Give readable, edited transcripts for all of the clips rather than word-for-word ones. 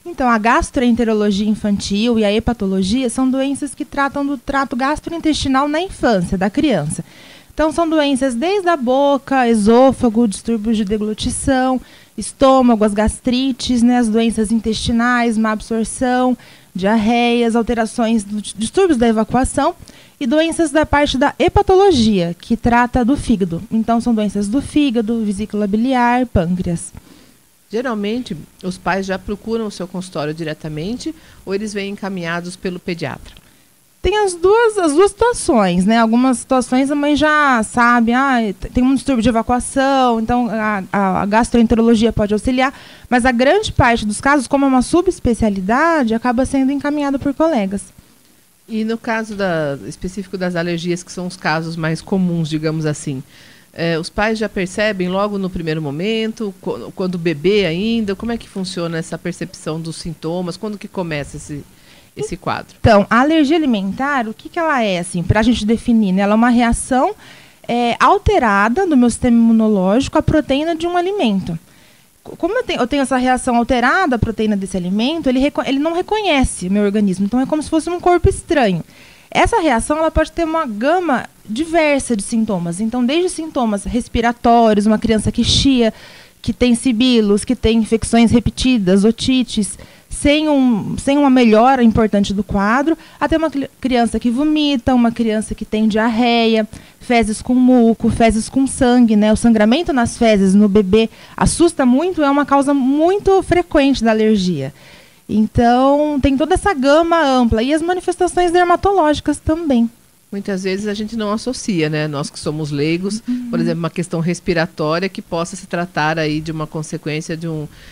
Então, a gastroenterologia infantil e a hepatologia são doenças que tratam do trato gastrointestinal na infância da criança. Então, são doenças desde a boca, esôfago, distúrbios de deglutição, estômago, as gastrites, né, as doenças intestinais, má absorção, diarreias, alterações, distúrbios da evacuação e doenças da parte da hepatologia, que trata do fígado. Então, são doenças do fígado, vesícula biliar, pâncreas. Geralmente, os pais já procuram o seu consultório diretamente ou eles vêm encaminhados pelo pediatra? Tem as duas situações, né? Algumas situações a mãe já sabe, tem um distúrbio de evacuação, então a gastroenterologia pode auxiliar, mas a grande parte dos casos, como é uma subespecialidade, acaba sendo encaminhado por colegas. E no caso específico das alergias, que são os casos mais comuns, digamos assim, os pais já percebem logo no primeiro momento, quando bebê ainda? Como é que funciona essa percepção dos sintomas? Quando que começa esse quadro? Então, a alergia alimentar, o que ela é, assim, para a gente definir, né? Ela é uma reação alterada do meu sistema imunológico à proteína de um alimento. Como eu tenho essa reação alterada à proteína desse alimento, ele não reconhece o meu organismo, então é como se fosse um corpo estranho. Essa reação ela pode ter uma gama diversa de sintomas. Então, desde sintomas respiratórios, uma criança que chia, que tem sibilos, que tem infecções repetidas, otites, sem uma melhora importante do quadro, até uma criança que vomita, uma criança que tem diarreia, fezes com muco, fezes com sangue, né? O sangramento nas fezes no bebê assusta muito, é uma causa muito frequente da alergia. Então, tem toda essa gama ampla. E as manifestações dermatológicas também. Muitas vezes a gente não associa, né? Nós que somos leigos, por exemplo, uma questão respiratória que possa se tratar aí de uma consequência de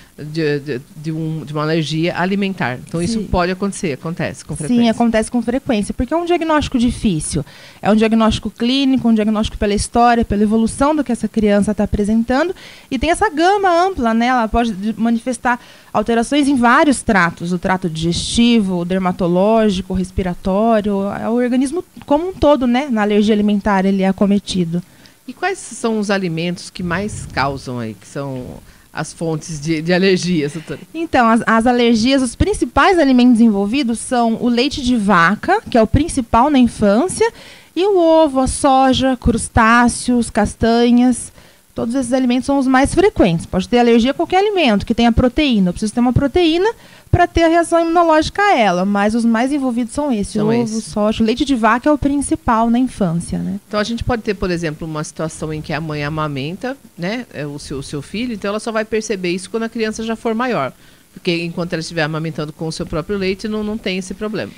uma alergia alimentar. Então, Sim. Isso pode acontecer, acontece com frequência. Sim, acontece com frequência, porque é um diagnóstico difícil. É um diagnóstico clínico, um diagnóstico pela história, pela evolução do que essa criança está apresentando. E tem essa gama ampla, né? Ela pode manifestar alterações em vários tratos, o trato digestivo, o dermatológico, o respiratório, o organismo como um todo, né? Na alergia alimentar ele é acometido. E quais são os alimentos que mais causam aí, que são as fontes de alergias, doutora? Então, as alergias, os principais alimentos envolvidos são o leite de vaca, que é o principal na infância, e o ovo, a soja, crustáceos, castanhas. Todos esses alimentos são os mais frequentes. Pode ter alergia a qualquer alimento que tenha proteína. Eu preciso ter uma proteína para ter a reação imunológica a ela, mas os mais envolvidos são esses. Ovo, soja, o leite de vaca é o principal na infância, né? Então a gente pode ter, por exemplo, uma situação em que a mãe amamenta, né, o seu filho, então ela só vai perceber isso quando a criança já for maior. Porque enquanto ela estiver amamentando com o seu próprio leite, não tem esse problema.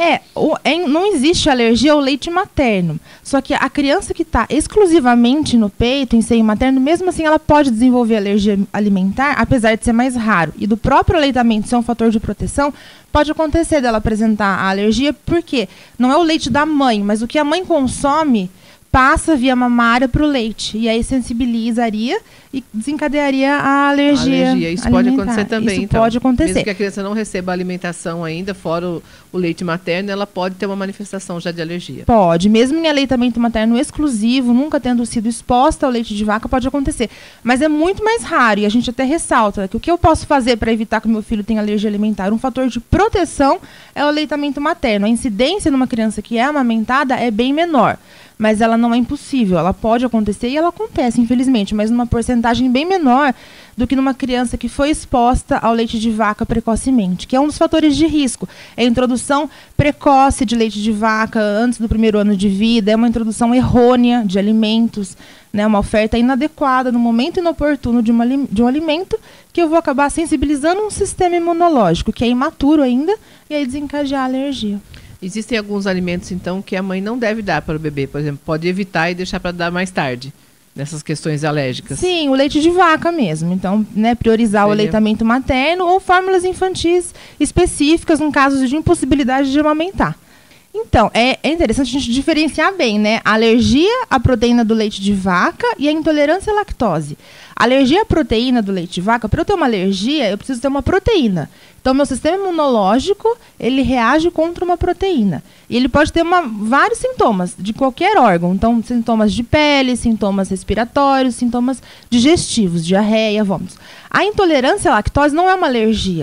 Não existe alergia ao leite materno. Só que a criança que está exclusivamente no peito, em seio materno, mesmo assim ela pode desenvolver alergia alimentar, apesar de ser mais raro. E do próprio aleitamento ser um fator de proteção, pode acontecer dela apresentar a alergia, porque não é o leite da mãe, mas o que a mãe consome passa via mamária para o leite. E aí sensibilizaria e desencadearia a alergia. Isso alimentar. Pode acontecer também. Isso então. Pode acontecer. Mesmo que a criança não receba alimentação ainda, fora o leite materno, ela pode ter uma manifestação já de alergia. Pode. Mesmo em aleitamento materno exclusivo, nunca tendo sido exposta ao leite de vaca, pode acontecer. Mas é muito mais raro. E a gente até ressalta que o que eu posso fazer para evitar que o meu filho tenha alergia alimentar? Um fator de proteção é o aleitamento materno. A incidência numa criança que é amamentada é bem menor. Mas ela não é impossível, ela pode acontecer e ela acontece, infelizmente, mas numa porcentagem bem menor do que numa criança que foi exposta ao leite de vaca precocemente, que é um dos fatores de risco. É a introdução precoce de leite de vaca antes do primeiro ano de vida, é uma introdução errônea de alimentos, né, uma oferta inadequada no momento inoportuno de um alimento, que eu vou acabar sensibilizando um sistema imunológico que é imaturo ainda e aí desencadear a alergia. Existem alguns alimentos, então, que a mãe não deve dar para o bebê, por exemplo, pode evitar e deixar para dar mais tarde, nessas questões alérgicas. Sim, o leite de vaca mesmo. Então, né, priorizar o aleitamento materno ou fórmulas infantis específicas em casos de impossibilidade de amamentar. Então, é interessante a gente diferenciar bem, né? A alergia à proteína do leite de vaca e a intolerância à lactose. A alergia à proteína do leite de vaca, para eu ter uma alergia, eu preciso ter uma proteína. Então, meu sistema imunológico, ele reage contra uma proteína. E ele pode ter vários sintomas de qualquer órgão. Então, sintomas de pele, sintomas respiratórios, sintomas digestivos, diarreia, vômitos. A intolerância à lactose não é uma alergia.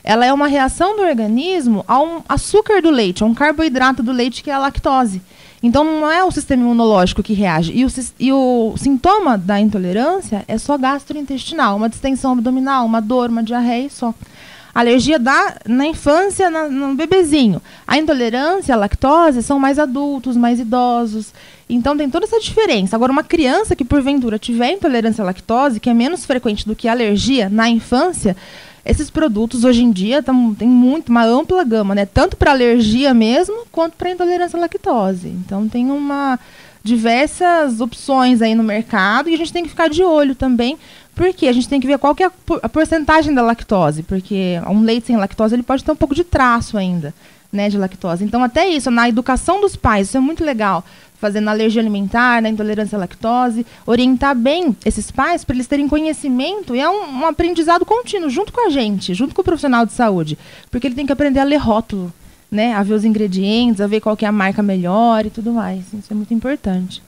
ela é uma reação do organismo a um açúcar do leite, a um carboidrato do leite, que é a lactose. Então, não é o sistema imunológico que reage. E o sintoma da intolerância é só gastrointestinal, uma distensão abdominal, uma dor, uma diarreia e só. A alergia dá na infância, no bebezinho. A intolerância à lactose são mais adultos, mais idosos. Então, tem toda essa diferença. Agora, uma criança que, porventura, tiver intolerância à lactose, que é menos frequente do que a alergia na infância, esses produtos, hoje em dia, tem uma ampla gama, né? Tanto para alergia mesmo, quanto para intolerância à lactose. Então, tem diversas opções aí no mercado, e a gente tem que ficar de olho também, porque a gente tem que ver qual que é a porcentagem da lactose, porque um leite sem lactose ele pode ter um pouco de traço ainda, né, de lactose. Então, até isso, na educação dos pais, isso é muito legal, fazer na alergia alimentar, na intolerância à lactose, orientar bem esses pais para eles terem conhecimento, e é um aprendizado contínuo, junto com a gente, junto com o profissional de saúde, porque ele tem que aprender a ler rótulo, né, a ver os ingredientes, a ver qual que é a marca melhor e tudo mais. Isso é muito importante.